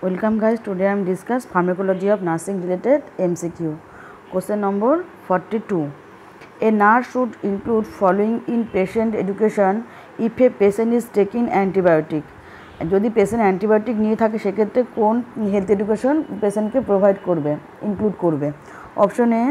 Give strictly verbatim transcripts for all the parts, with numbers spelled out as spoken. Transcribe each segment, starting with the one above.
Welcome guys, today I am discuss pharmacology of nursing related M C Q. Question number forty-two. A nurse should include following in patient education if a patient is taking antibiotic. যদি patient antibiotic নিয়ে থাকে সেক্ষেত্রে কোন health education পেশেন্টকে provide করবে include করবে। Option A,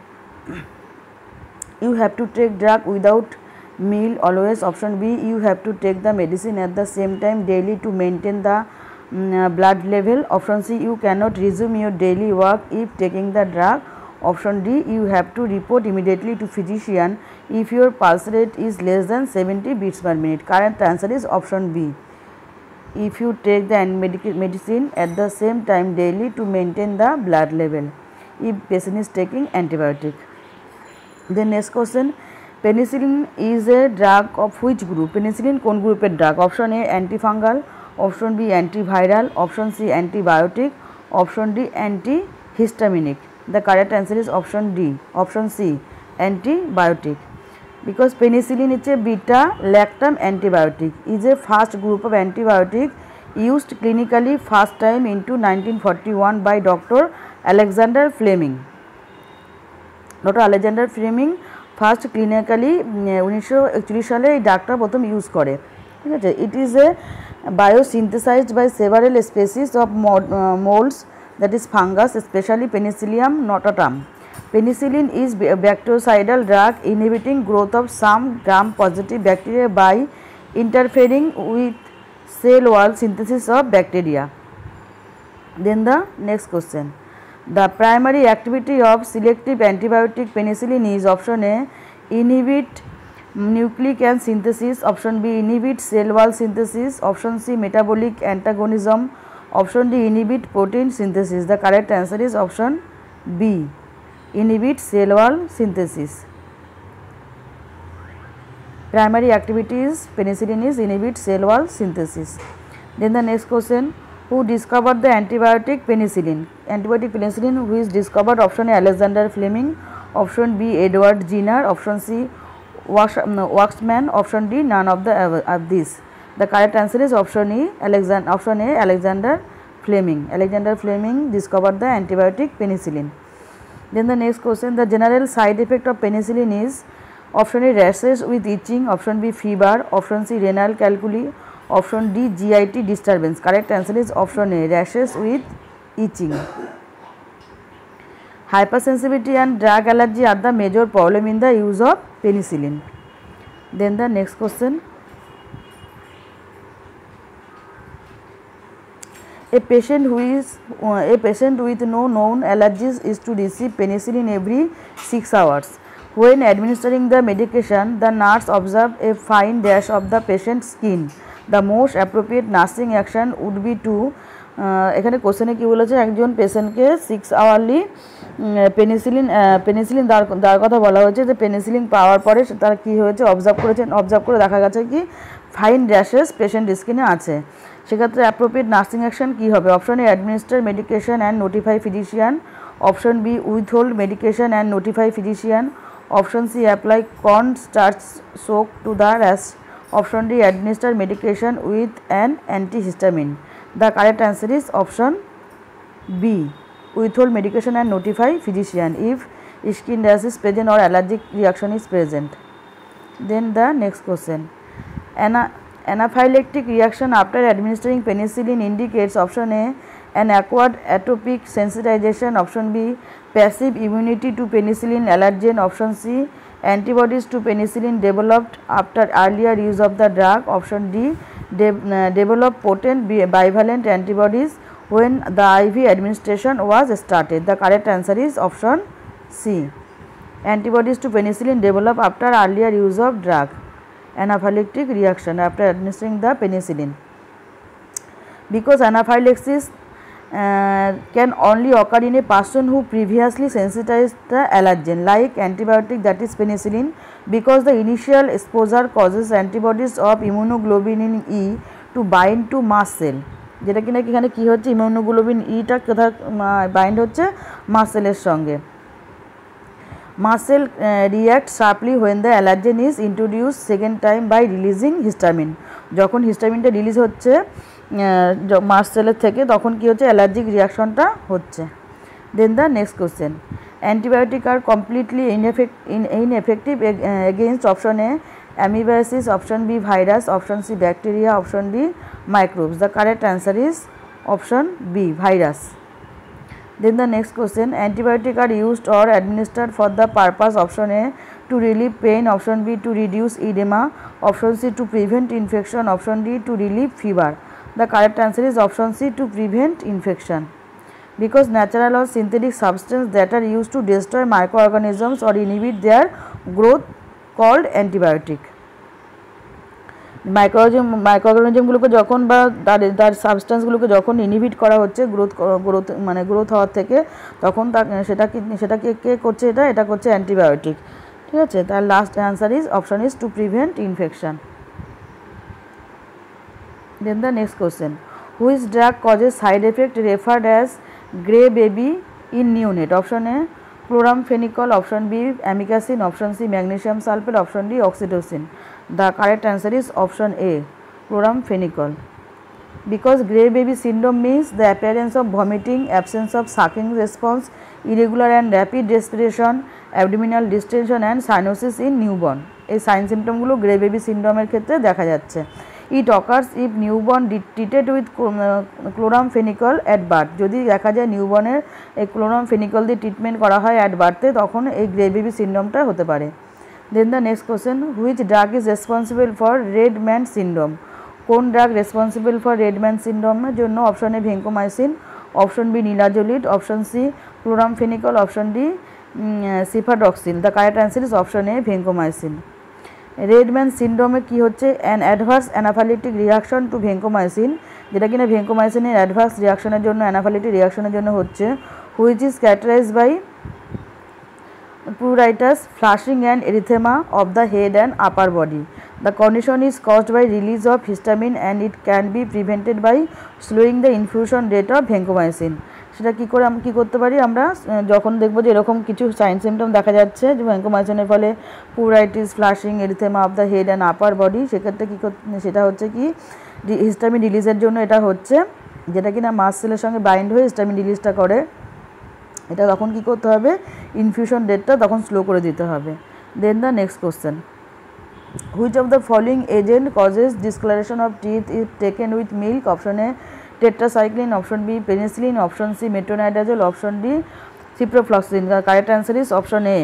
you have to take drug without meal always. Option B, you have to take the medicine at the same time daily to maintain the um, blood level. Option C, you cannot resume your daily work if taking the drug. Option D, you have to report immediately to physician if your pulse rate is less than seventy beats per minute. Correct answer is option B. If you take the medicine at the same time daily to maintain the blood level if patient is taking antibiotic. The next question, penicillin is a drug of which group? Penicillin কোন গ্রুপের drug? Option A, antifungal. Option B, antiviral. Option C, antibiotic. Option D, antihistaminic. The correct answer is option D. Option C, antibiotic. Because penicillin is a beta lactam antibiotic, is a first group of antibiotic used clinically first time into nineteen forty-one by Doctor Alexander Fleming. Doctor Alexander Fleming first clinically উনিশশো একচল্লিশ সালে এই ডাকটা প্রথম use করে, ঠিক আছে। It is a biosynthesised by several species of moulds, that is fungus, specially penicillium notatum. Penicillin is bactericidal drug inhibiting growth of some gram-positive bacteria by interfering with cell wall synthesis of bacteria. Then the next question. The primary activity of selective antibiotic penicillin is option A, inhibit nucleic acid synthesis. Option B, inhibit cell wall synthesis. Option C, metabolic antagonism. Option D, inhibit protein synthesis. The correct answer is option B, inhibit cell wall synthesis. Primary activity is penicillin is inhibit cell wall synthesis. Then the next question, who discovered the antibiotic penicillin? Antibiotic penicillin who is discovered? Option A, Alexander Fleming. Option B, Edward Jenner. Option C, Waxman. Option D, none of the of these. The correct answer is option E, Alexander. Option A, Alexander Fleming. Alexander Fleming discovered the antibiotic penicillin. Then the next question, the general side effect of penicillin is option A, rashes with itching. Option B, fever. Option C, renal calculi. Option D, G I T disturbance. Correct answer is option A, rashes with itching. Hypersensitivity and drug allergy are the major problem in the use of penicillin. Then the next question, a patient who is uh, a patient with no known allergies is to receive penicillin every six hours. When administering the medication, the nurse observe a fine dash of the patient's skin. The most appropriate nursing action would be to এখানে কোশ্চেনে কী বলেছে, একজন পেশেন্টকে six hourly penicillin penicillin দেওয়ার কথা বলা হয়েছে। যে পেনিসিলিন পাওয়ার পরে তারা কী হয়েছে অবজার্ভ করেছেন, অবজার্ভ করে দেখা গেছে কি ফাইন র্যাশেস পেশেন্ট স্কিনে আছে। সেক্ষেত্রে অ্যাপ্রোপ্রিয়েট নার্সিং অ্যাকশন কী হবে? Option A, administer medication and notify physician. Option B, withhold medication and notify physician. Option C, apply corn starch soak to the rash. Option D, administer medication with an antihistamine. The correct answer is option B, withhold medication and notify physician if skin rash is present or allergic reaction is present. Then the next question, Ana anaphylactic reaction after administering penicillin indicates option A, an acquired atopic sensitization. Option B, passive immunity to penicillin allergen. Option C, antibodies to penicillin developed after earlier use of the drug. Option D, de uh, develop potent bivalent antibodies when the I V administration was started. The correct answer is option C, antibodies to penicillin develop after earlier use of drug. Anaphylactic reaction after administering the penicillin. Because anaphylaxis Uh, can only occur in a person who previously sensitized the allergen like antibiotic, that is penicillin, because the initial exposure causes antibodies of immunoglobulin E to bind to mast cell. যেটা কিনা এখানে কি হচ্ছে, immunoglobulin ইটা কোথায় bind হচ্ছে, mast সেলের সঙ্গে। Mast cell react sharply when the allergen is introduce second time by releasing histamine. যখন হিস্টামিনটা রিলিজ হচ্ছে মাস্ট সেলের থেকে, তখন কি হচ্ছে অ্যালার্জিক রিয়াকশনটা হচ্ছে। Then the next question, antibiotic are completely ineffective against option A amoebiasis, option B virus, option C bacteria, option D microbes. The correct answer is option B virus. Then the next question, antibiotics are used or administered for the purpose option A to relieve pain, option B to reduce edema, option C to prevent infection, option D to relieve fever. The correct answer is option C to prevent infection. Because natural or synthetic substances that are used to destroy microorganisms or inhibit their growth called antibiotic. Microorganism মাইক্রোঅর্গানিজমগুলোকে যখন বা তার তার সাবস্টেন্সগুলোকে যখন inhibit করা হচ্ছে growth growth মানে growth হওয়ার থেকে, তখন তা সেটা কি সেটাকে কে করছে, এটা এটা করছে অ্যান্টিবায়োটিক। ঠিক আছে, তার last answer is option is to prevent infection. Then the next question, which drug causes side effect referred as grey baby in neonate? Option A chloramphenicol, option B amikacin, option C magnesium sulphate, option D oxytocin. The correct answer is option A, chloramphenicol. Because grey baby syndrome means the appearance of vomiting, absence of sucking response, irregular and rapid respiration, abdominal distension and cyanosis in newborn. এই sign সিমটমগুলো grey baby সিন্ড্রোমের ক্ষেত্রে দেখা যাচ্ছে। It occurs if newborn treated with chloramphenicol at birth. যদি দেখা যায় নিউবর্নের এই ক্লোরামফেনিকল দিয়ে ট্রিটমেন্ট করা হয় অ্যাট বার্থে, তখন এই গ্রে বেবি সিন্ড্রোমটা হতে পারে। Then the next question, which drug is responsible for red man syndrome? কোন drug responsible for red man সিন্ড্রোমের জন্য? Option A vancomycin, option B linezolid, option C chloramphenicol, option D cefadroxil. The correct answer is option A vancomycin. Red man সিন্ড্রোমে কী হচ্ছে, an adverse anaphylactic reaction to vancomycin, যেটা কিনা ভেঙ্কোমাইসিনের adverse রিয়াকশনের জন্য অ্যানাফাইলেটিক রিয়াকশনের জন্য হচ্ছে, which is characterised by pruritus, flushing and erythema of the head and upper body. The condition is caused by release of histamine and it can be prevented by slowing the infusion rate of vancomycin. সেটা কী করে কী করতে পারি আমরা, যখন দেখবো যে এরকম কিছু সাইন সিমটম দেখা যাচ্ছে যে ভ্যাঙ্কোমাইসিনের ফলে pruritus, flushing, erythema of the head and upper body, সেক্ষেত্রে কী সেটা হচ্ছে কি হিস্টামিন রিলিজের জন্য এটা হচ্ছে, যেটা কিনা মাস্ট সেলের সঙ্গে বাইন্ড হয়ে হিস্টামিন রিলিজটা করে। এটা তখন কী করতে হবে, ইনফিউশন রেটটা তখন স্লো করে দিতে হবে। Then the next question, which of the following agent causes discolouration of teeth if taken with milk? Option A tetracycline, option B penicillin, option C metronidazole, option D ciprofloxacin. The correct answer is option A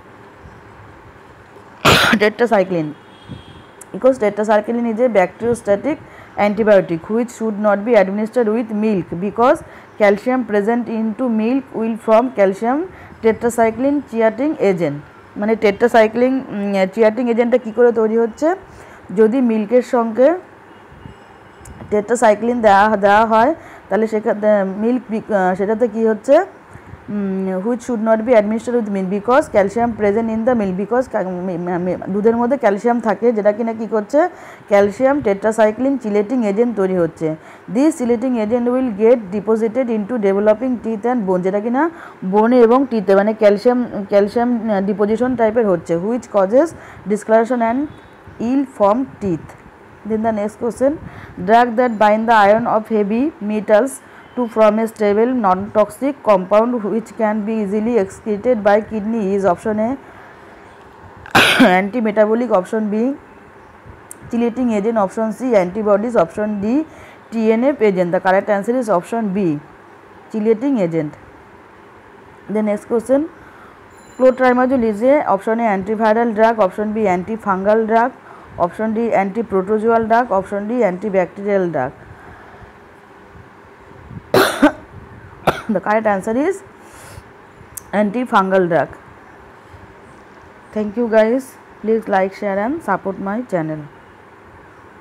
tetracycline. Because tetracycline is a bacteriostatic antibiotic which should not be administered with milk because calcium present into milk will form calcium tetracycline cheating agent। মানে tetracycline cheating এজেন্টটা কী করে তৈরি হচ্ছে, যদি মিল্কের সঙ্গে tetracycline দেওয়া দেওয়া হয় তাহলে সেখানে মিল্ক সেটাতে কী হচ্ছে, which should not be administered with milk because calcium present in the milk. Because দুধের মধ্যে ক্যালসিয়াম থাকে, যেটা কিনা কী করছে, ক্যালসিয়াম টেট্রাসাইক্লিন চিলেটিং এজেন্ট তৈরি হচ্ছে। This chelating agent will get deposited into developing teeth and bone, যেটা কিনা বোনে এবং টিথে মানে ক্যালসিয়াম ক্যালসিয়াম ডিপোজিশন টাইপের হচ্ছে, which causes discolouration and ill form teeth. Then the next question, drug that bind the ion of heavy metals to form a stable non-toxic compound which can be easily excreted by kidney is option A anti-metabolic, option B chelating agent, option C antibodies, option D T N F agent. The correct answer is option B chelating agent. The next question, clotrimazole is a option A antiviral drug, option B antifungal drug, option D antiprotozoal drug, option D antibacterial drug. The correct answer is antifungal drug. Thank you guys. Please like, share and support my channel.